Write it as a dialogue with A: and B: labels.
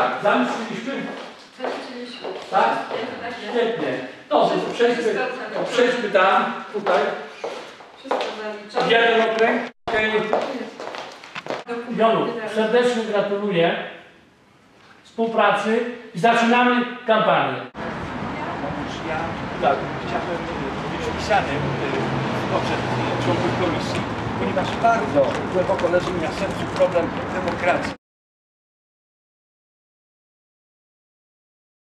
A: tak, zaliczyliśmy?
B: Zaliczyliśmy.
A: Tak? Świetnie. Dobrze, to przejdźmy tam, tutaj.
B: Wszystko zaliczone.
A: Jeden okręg. Jolu, serdecznie gratuluję współpracy i zaczynamy kampanię.
C: Ja
A: Tak.
C: chciałbym być wpisanym poczet członków komisji, ponieważ bardzo głęboko leży mi na sercu problem demokracji.